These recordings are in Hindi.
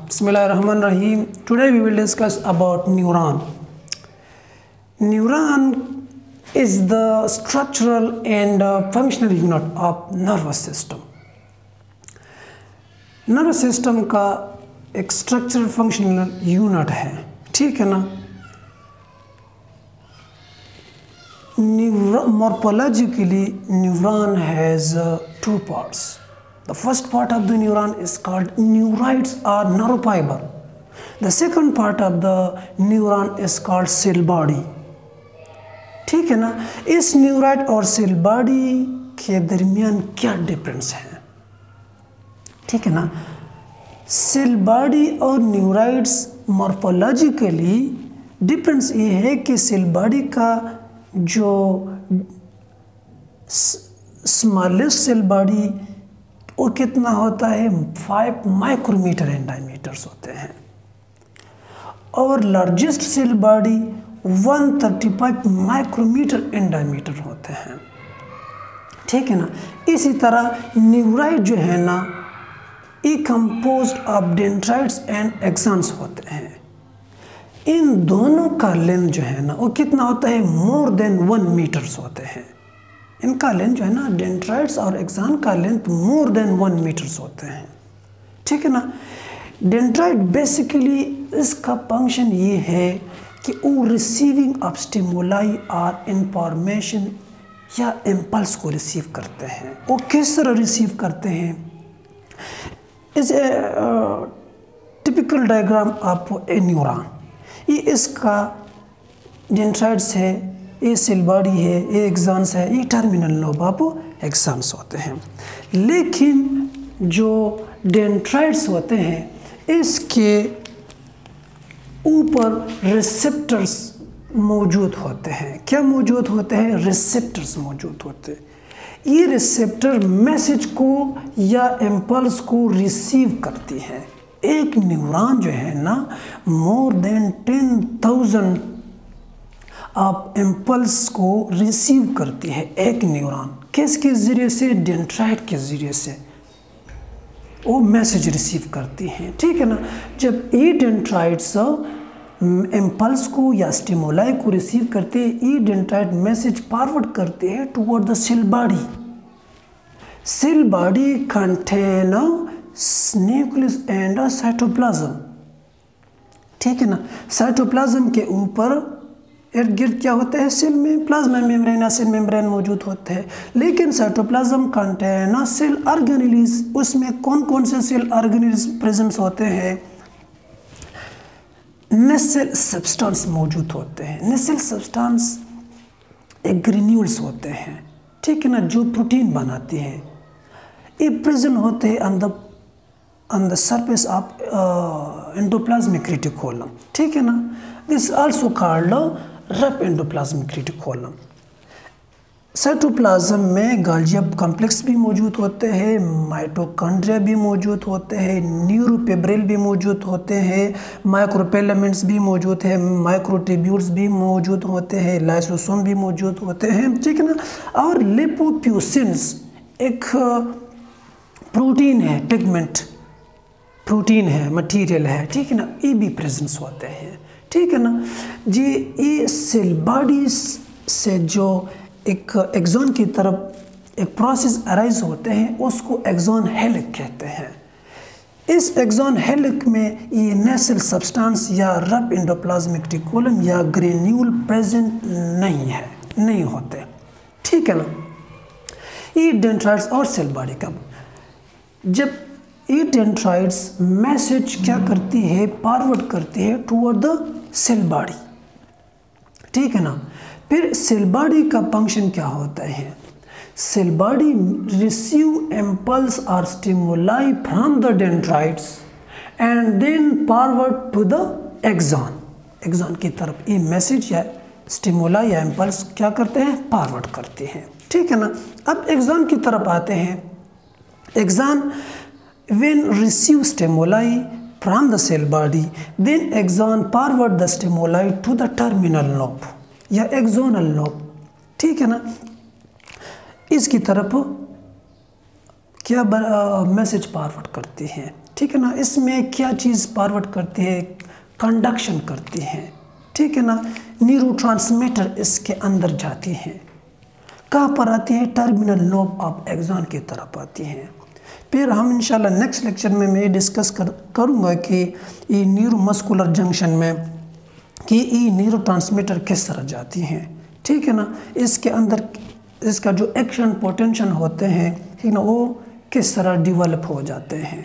Bismillahirrahmanirrahim. Today we will discuss about neuron. Neuron is the structural and functional unit of nervous system. Nervous system का एक स्ट्रक्चरल फंक्शनल यूनिट है, ठीक है ना। Morphologically, neuron has two parts. The first part of the neuron is called neurites or neurofiber. The second part of the neuron is called cell body. ठीक है ना। इस न्यूराइट और सेल बॉडी के दरमियान क्या डिफरेंस है, ठीक है ना। सेल बॉडी और न्यूराइट्स मॉर्फोलॉजिकली डिफरेंस ये है कि सेल बॉडी का जो स्मॉलेस्ट सेल बॉडी वो कितना होता है, 5 माइक्रोमीटर इन डायमीटर्स होते हैं, और largest cell body 135 micrometre in diameter होते हैं, ठीक है ना। इसी तरह न्यूराइट जो है ना, ये composed of dendrites and axons होते हैं। इन दोनों का लेंथ जो है ना वो कितना होता है, मोर देन 1 मीटर्स होते हैं। इनका लेंथ जो है ना, डेंड्राइट्स और एक्सॉन का लेंथ मोर देन 1 मीटर्स होते हैं, ठीक है ना। डेंड्राइट बेसिकली इसका फंक्शन ये है कि वो रिसीविंग ऑफ स्टिमुलाई और इंफॉर्मेशन या इम्पल्स को रिसीव करते हैं। वो किस तरह रिसीव करते हैं, इस typical diagram of a neuron. ये इसका डेंड्राइट्स है, ये सेल बॉडी है, ये एक्सॉन्स है, ये टर्मिनल लोब ऑफ एक्सॉन्स होते हैं। लेकिन जो डेंड्राइट्स होते हैं इसके ऊपर रिसेप्टर्स मौजूद होते हैं। क्या मौजूद होते हैं, रिसेप्टर्स मौजूद होते हैं। ये रिसेप्टर मैसेज को या इम्पल्स को रिसीव करती है। एक न्यूरॉन जो है ना, मोर देन 10,000 आप इम्पल्स को रिसीव करती है एक न्यूरॉन। किसके ज़रिए से, डेंड्राइट के ज़रिए से वो मैसेज रिसीव करती हैं, ठीक है ना। जब ये डेंड्राइट्स इम्पल्स को या स्टिमुलाई को रिसीव करते हैं, ये डेंड्राइट मैसेज फॉरवर्ड करते हैं toward the cell body. Cell body contain nucleus and cytoplasm, ठीक है ना। साइटोप्लाज्म के ऊपर इर्द गिर्द क्या होता है, सेल में प्लाज्मा मेम्ब्रेन या सेल मेम्ब्रेन मौजूद होते हैं। लेकिन साइटोप्लाज्म कंटेन सेल ऑर्गेनेल्स, उसमें कौन कौन से सेल ऑर्गेनेल्स प्रेजेंट होते हैं, नेसेल सब्सटेंस मौजूद होते हैं। नेसेल सब्सटेंस एक ग्रेन्यूल्स होते हैं, ठीक है ना, जो प्रोटीन बनाती हैं। ये प्रेजेंट होते हैं on the surface of endoplasmic reticulum, ठीक है ना। This is also called rough endoplasmic reticulum. Cytoplasm में गोल्गी कॉम्प्लेक्स भी मौजूद होते हैं, माइटोकॉन्ड्रिया भी मौजूद होते हैं, न्यूरोफिब्रिल भी मौजूद होते हैं, माइक्रोफिलामेंट्स भी मौजूद हैं, माइक्रोट्यूब्यूल्स भी मौजूद होते हैं, लाइसोसोम भी मौजूद होते हैं, ठीक है ना। और लिपोप्यूसिन्स एक प्रोटीन है, पिगमेंट प्रोटीन है, मटेरियल है, ठीक है ना, ये भी प्रेजेंस होते हैं, ठीक है ना जी। ये सेल बॉडी से जो एक एक्सॉन की तरफ एक प्रोसेस अराइज होते हैं, उसको एक्सॉन हेलिक्स कहते हैं। इस एक्सॉन हेलिक्स में ये नेसेल सब्सटेंस या रफ एंडोप्लाज्मिक रेटिकुलम या ग्रेन्यूल प्रेजेंट नहीं होते, ठीक है ना। ये डेंड्राइट्स और सेल बॉडी का जब ये डेंड्राइट्स मैसेज क्या करती है, फॉरवर्ड करती है टुवर्ड द सेल बॉडी, ठीक है ना। फिर सेल बॉडी का फंक्शन क्या होता है, सेल बॉडी रिसीव इम्पल्स और stimuli from the dendrites and then forward to the axon. Axon की तरफ ये मैसेज या स्टिमुलाई या इम्पल्स क्या करते हैं, फॉरवर्ड करते हैं, ठीक है ना। अब एक्सॉन की तरफ आते हैं। Axon when receive stimuli from the cell body, then axon forward the stimuli to the terminal lobe या axonal lobe, ठीक है ना। इसकी तरफ क्या मैसेज फॉरवर्ड करती हैं, ठीक है ना। इसमें क्या चीज़ फॉरवर्ड करती है, कंडक्शन करती है, ठीक है ना। न्यूरोट्रांसमीटर इसके अंदर जाती हैं, कहाँ पर आती है, टर्मिनल लोब ऑफ एक्सॉन की तरफ आती हैं। फिर हम इंशाल्लाह नेक्स्ट लेक्चर में मैं डिस्कस करूँगा कि ये न्यूरोमस्कुलर जंक्शन में कि ये न्यूरोट्रांसमीटर किस तरह जाती हैं, ठीक है ना। इसके अंदर इसका जो एक्शन पोटेंशियल होते हैं, ठीक ना, वो किस तरह डेवलप हो जाते हैं।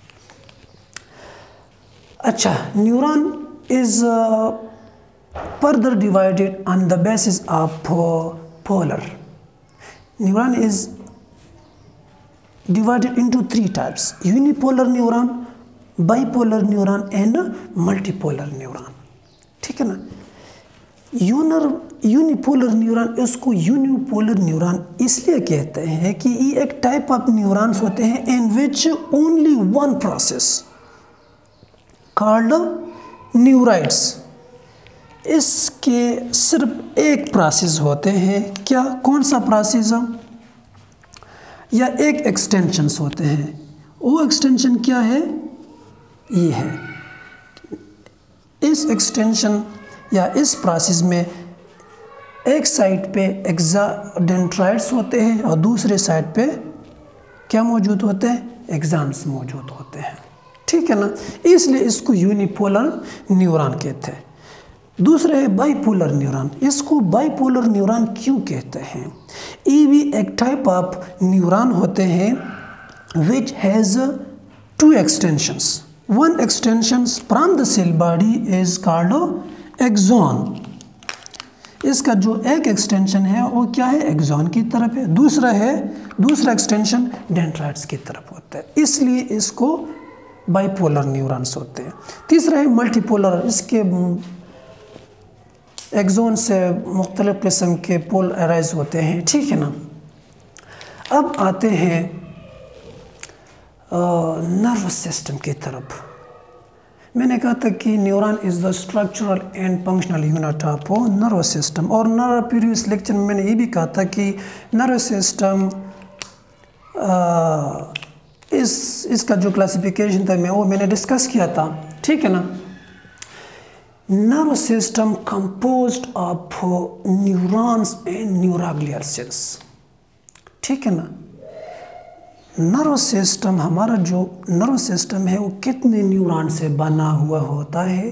अच्छा, neuron is further divided on the basis of polar. Neuron is divided into 3 types: unipolar neuron, bipolar neuron and multipolar neuron, ठीक है ना। यूनिपोलर न्यूरॉन, इसको यूनिपोलर न्यूरॉन इसलिए कहते हैं कि ये एक टाइप ऑफ न्यूरॉन्स होते हैं in which only one process called neurites, इसके सिर्फ एक प्रोसेस होते हैं। क्या, कौन सा प्रोसेस है, या एक एक्सटेंशंस होते हैं। वो एक्सटेंशन क्या है, ये है। इस एक्सटेंशन या इस प्रोसेस में एक साइड पे डेंड्राइट्स होते हैं और दूसरे साइड पे क्या मौजूद होते हैं, एक्सॉन्स मौजूद होते हैं, ठीक है ना। इसलिए इसको यूनिपोलर न्यूरॉन कहते हैं। दूसरा है बाइपोलर न्यूरॉन। इसको बाइपोलर न्यूरॉन क्यों कहते हैं, ये भी एक टाइप ऑफ न्यूरॉन होते हैं which has 2 extensions. One extension from the cell body is called axon. इसका जो एक एक्सटेंशन है वो क्या है, एक्सॉन की तरफ है। दूसरा एक्सटेंशन डेंड्राइट्स की तरफ होता है, इसलिए इसको बाइपोलर न्यूरॉन्स होते हैं। तीसरा है मल्टीपोलर। इसके एक्सॉन से मुख्तलिफ किस्म के पोल अराइज होते हैं, ठीक है ना। अब आते हैं नर्वस सिस्टम की तरफ। मैंने कहा था कि neuron is the structural and functional unit of nervous system, और प्रीवियस लेक्चर में मैंने ये भी कहा था कि नर्वस सिस्टम इसका जो क्लासिफिकेशन था वो मैंने डिस्कस किया था, ठीक है ना। Nervous system composed of neurons and neuroglial cells, ठीक है ना। नर्वस सिस्टम, हमारा जो नर्वस सिस्टम है वो कितने न्यूरॉन से बना हुआ होता है,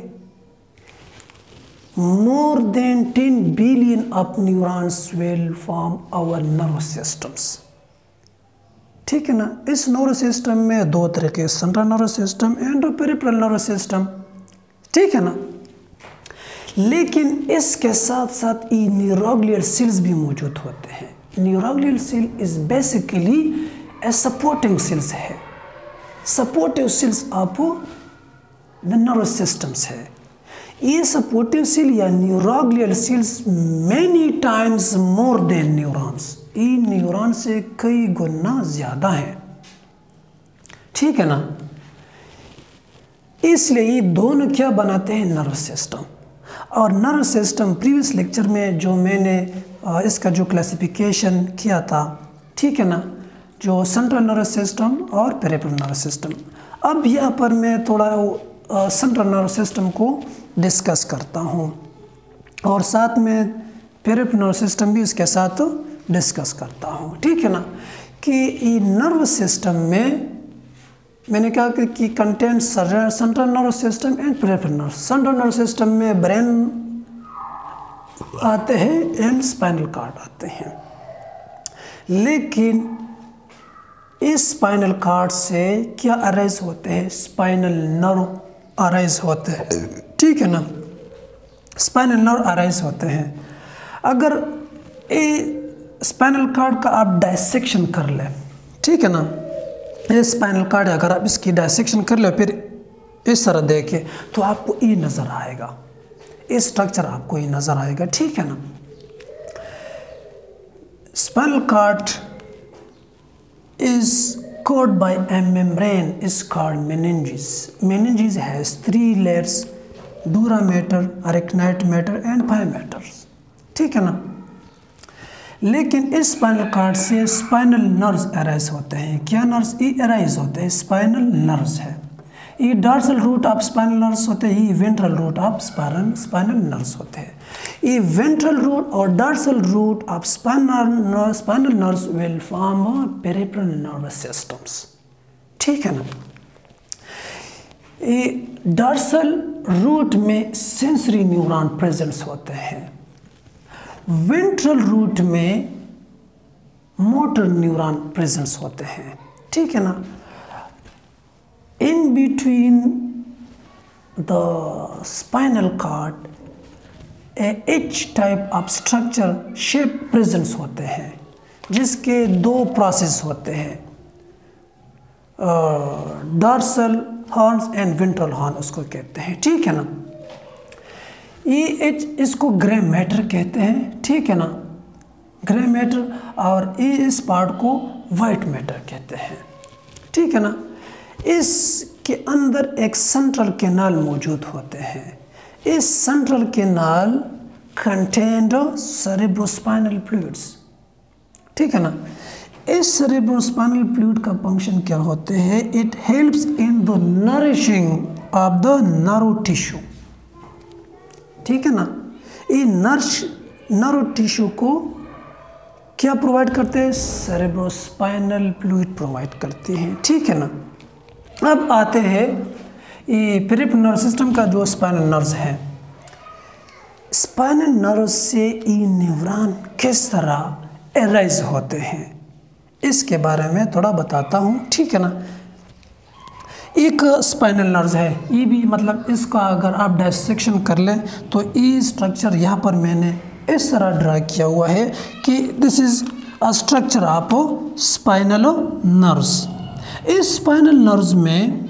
more than 10 billion of neurons will form our nervous systems, ठीक है ना। इस नर्वस सिस्टम में 2 तरह के, central nervous system and peripheral nervous system, ठीक है ना। लेकिन इसके साथ साथ ये न्यूरोग्लियल सेल्स भी मौजूद होते हैं। Neuroglial cell is basically a supporting cells है, supportive cells of the nervous systems है। ये सपोर्टिव सेल या neuroglial cells many times more than neurons, ये न्यूरॉन से कई गुना ज़्यादा है, ठीक है ना। इसलिए ये दोनों क्या बनाते हैं, नर्वस सिस्टम। और नर्वस सिस्टम प्रीवियस लेक्चर में जो मैंने इसका जो क्लासिफिकेशन किया था, ठीक है ना, जो सेंट्रल नर्वस सिस्टम और पेरिफेरल नर्वस सिस्टम। अब यहाँ पर मैं थोड़ा सेंट्रल नर्वस सिस्टम को डिस्कस करता हूँ और साथ में पेरिफेरल नर्वस सिस्टम भी इसके साथ डिस्कस करता हूँ, ठीक है ना। कि ये नर्वस सिस्टम में मैंने कहा कि content central nervous system and peripheral nervous. Central nervous system में ब्रेन आते हैं एंड स्पाइनल कॉर्ड आते हैं, लेकिन इस स्पाइनल कॉर्ड से क्या अराइज होते हैं, स्पाइनल नर्व अराइज होते हैं, ठीक है ना। स्पाइनल नर्व अराइज होते हैं। अगर ये स्पाइनल कॉर्ड का आप डायसेक्शन कर लें, ठीक है ना, ये स्पाइनल कॉर्ड अगर आप इसकी डायसेक्शन कर ले फिर इस तरह देखें तो आपको ये नज़र आएगा, ये स्ट्रक्चर आपको ये नज़र आएगा, ठीक है ना। Spinal cord is coated by a membrane is called meninges. Meninges has 3 layers: dura mater, arachnoid mater and phi mater, ठीक है ना। लेकिन इस स्पाइनल कॉर्ड से स्पाइनल नर्व्स अराइज होते हैं। क्या नर्व्स ये अराइज होते हैं, स्पाइनल नर्व्स है, ये dorsal root of spinal nerves होते हैं, ये ventral root of spinal nerves होते हैं। ये वेंट्रल रूट और dorsal root of spinal nerves will form peripheral nervous systems, ठीक है ना। ये डॉर्सल रूट में सेंसरी न्यूरॉन प्रेजेंस होते हैं, वेंट्रल रूट में मोटर न्यूरॉन प्रेजेंस होते हैं, ठीक है ना। In between the spinal cord H type of structure shape presence होते हैं, जिसके दो प्रोसेस होते हैं, dorsal horns and ventral horn उसको कहते हैं, ठीक है ना। ई एच इसको ग्रे मैटर कहते हैं, ठीक है ना, ग्रे मैटर, और इस पार्ट को वाइट मैटर कहते हैं, ठीक है ना। इसके अंदर एक सेंट्रल कैनाल मौजूद होते हैं, इस central canal contained cerebrospinal fluids, ठीक है ना। इस सेरेब्रोस्पाइनल फ्लूइड का फंक्शन क्या होते हैं, it helps in the nourishing of the nerve tissue, ठीक है ना। ये नर्व टिश्यू को क्या प्रोवाइड करते हैं, सेरेब्रोस्पाइनल फ्लूइड प्रोवाइड करते हैं, ठीक है ना। अब आते हैं ये पेरिफेरल नर्व सिस्टम का जो स्पाइनल नर्व्स है, स्पाइनल नर्व से ये न्यूरॉन किस तरह एराइज होते हैं इसके बारे में थोड़ा बताता हूँ, ठीक है ना। एक स्पाइनल नर्व है, ये भी मतलब इसका अगर आप डायसेक्शन कर लें तो ये स्ट्रक्चर यहाँ पर मैंने इस तरह ड्रा किया हुआ है कि this is a structure of spinal nerves. इस स्पाइनल नर्व्स में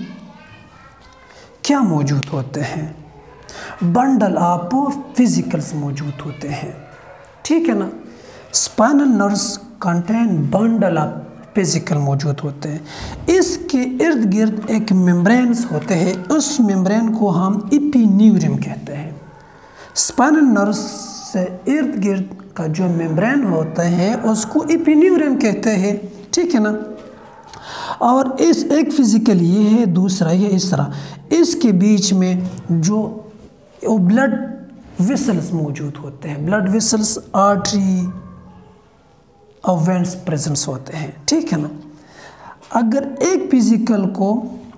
क्या मौजूद होते हैं, बंडल ऑफ फिजिकल्स मौजूद होते हैं, ठीक है ना। Spinal nerves contain bundle of physical मौजूद होते हैं। इसके इर्द गिर्द एक मेम्ब्रेन्स होते हैं, उस मेम्ब्रेन को हम इपिन्यूरियम कहते हैं। स्पाइनल नर्व से इर्द गिर्द का जो मेम्ब्रेन होता है उसको इपिन्यूरियम कहते हैं, ठीक है ना। और इस एक फिजिकल ये है, दूसरा ये इस तरह, इसके बीच में जो ब्लड वेसल्स मौजूद होते हैं, ब्लड वेसल्स, आर्टरी और वेंस प्रेजेंस होते हैं, ठीक है ना। अगर एक फिजिकल को,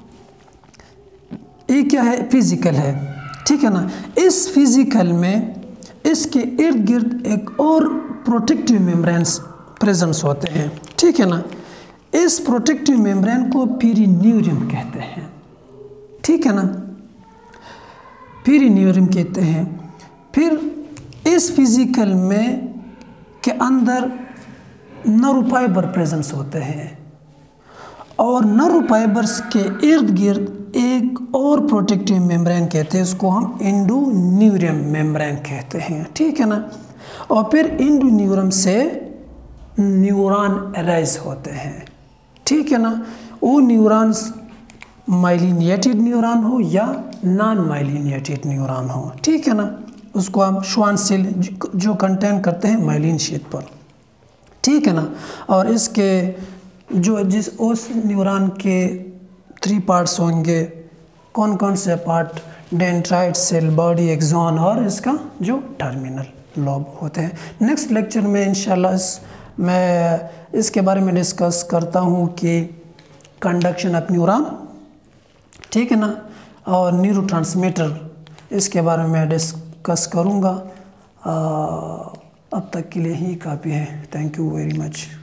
ये क्या है, फिजिकल है, ठीक है ना, इस फिजिकल में इसके इर्द गिर्द एक और प्रोटेक्टिव मेम्ब्रेन्स प्रेजेंस होते हैं, ठीक है ना। इस प्रोटेक्टिव मेम्ब्रेन को पेरिन्यूरियम कहते हैं, ठीक है ना, पेरिन्यूरियम कहते हैं। फिर इस फिजिकल में के अंदर नर्व फाइबर प्रेजेंस होते हैं और नर्व फाइबर्स के इर्द गिर्द एक और प्रोटेक्टिव मेम्ब्रेन कहते हैं, उसको हम एंडोन्यूरियम मेम्ब्रेन कहते हैं, ठीक है ना। और फिर एंडोन्यूरियम से न्यूरॉन अराइज होते हैं, ठीक है ना। वो न्यूरॉन्स माइलिनेटेड न्यूरॉन हो या नॉन माइलिनेटेड न्यूरॉन हो, ठीक है ना, उसको हम श्वान सेल जो कंटेन करते हैं माइलिन शीट पर, ठीक है ना। और इसके जो उस न्यूरॉन के 3 पार्ट्स होंगे, कौन कौन से part, dendrite cell, body, axon और इसका जो टर्मिनल लोब होते हैं। नेक्स्ट लेक्चर में इंशाल्लाह मैं इसके बारे में डिस्कस करता हूँ कि कंडक्शन ऑफ न्यूरॉन, ठीक है ना, और न्यूरोट्रांसमीटर, इसके बारे में डिस्कस करूँगा। अब तक के लिए ही काफ़ी है। Thank you very much.